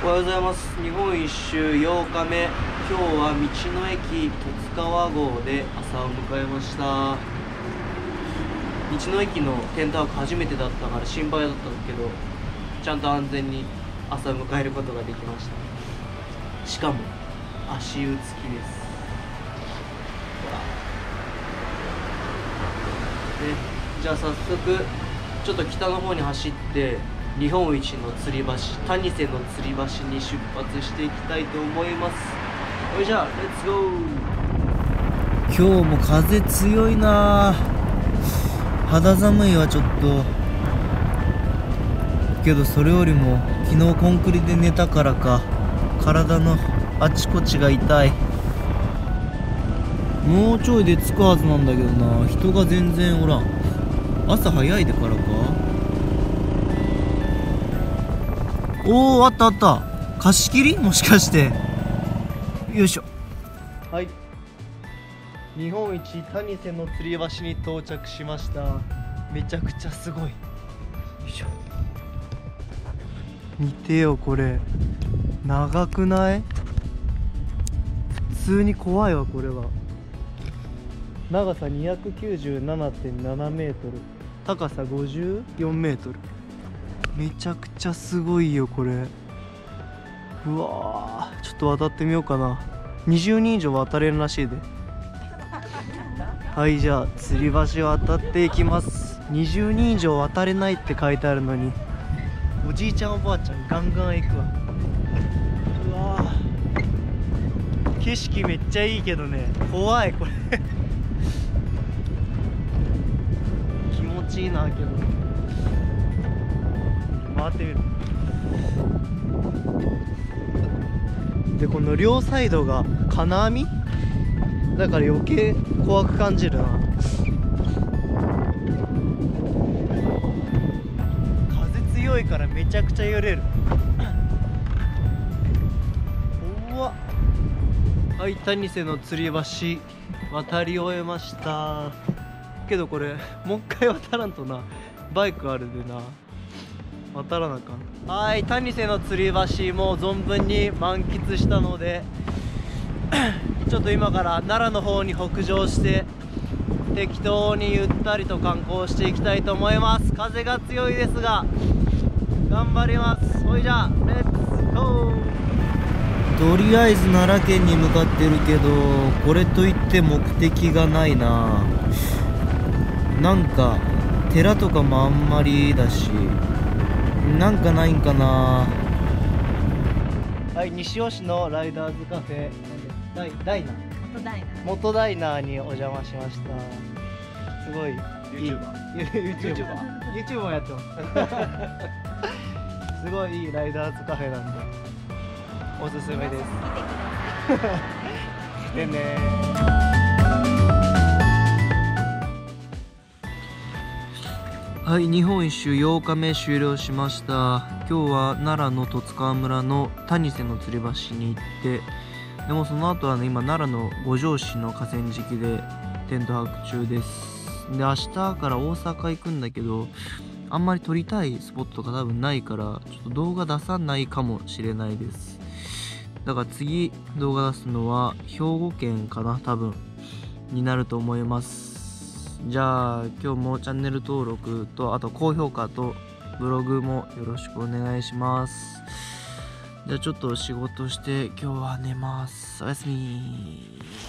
おはようございます。日本一周8日目。今日は道の駅十津川号で朝を迎えました。道の駅のテントワーク初めてだったから心配だったんだけど、ちゃんと安全に朝を迎えることができました。しかも足湯付きです。じゃあ早速ちょっと北の方に走って日本一の吊り橋、谷瀬の吊り橋に出発していきたいと思います。それじゃあレッツゴー。今日も風強いな。肌寒いわちょっと。けどそれよりも昨日コンクリで寝たからか体のあちこちが痛い。もうちょいで着くはずなんだけどな、人が全然おらん。朝早いでからか。おお、あったあった。貸し切りもしかして。よいしょ。はい、日本一谷瀬の吊り橋に到着しました。めちゃくちゃすごい。よいしょ。見てよこれ、長くない？普通に怖いわこれは。長さ 297.7 メートル、高さ54メートル。めちゃくちゃすごいよこれ。うわー、ちょっと渡ってみようかな。20人以上渡れるらしいで。はい、じゃあ吊り橋渡っていきます。20人以上渡れないって書いてあるのに、おじいちゃんおばあちゃんガンガン行くわ。うわー、景色めっちゃいいけどね、怖いこれ。気持ちいいなけど。回ってみる。でこの両サイドが金網だから余計怖く感じるな。風強いからめちゃくちゃ揺れる。うわ、はい、谷瀬の吊り橋渡り終えました。けどこれもう一回渡らんとな、バイクあるでな、渡らなあかん。はい、谷瀬の吊り橋も存分に満喫したのでちょっと今から奈良の方に北上して適当にゆったりと観光していきたいと思います。風が強いですが頑張ります。それじゃあレッツゴー。とりあえず奈良県に向かってるけど、これといって目的がないな。なんか寺とかもあんまりだし、なんかないんかな。はい、西尾市のライダーズカフェダイナー、元ダイナーにお邪魔しました。すごい YouTuber もやってます。すごいいいライダーズカフェなんでおすすめです。来てね。はい、日本一周8日目終了しました。今日は奈良の十津川村の谷瀬の吊り橋に行って、でもその後はね、今奈良の五條市の河川敷でテント泊中です。で、明日から大阪行くんだけど、あんまり撮りたいスポットが多分ないから、ちょっと動画出さないかもしれないです。だから次動画出すのは兵庫県かな、多分になると思います。じゃあ今日もチャンネル登録と、あと高評価とブログもよろしくお願いします。じゃあちょっと仕事して今日は寝ます。おやすみ。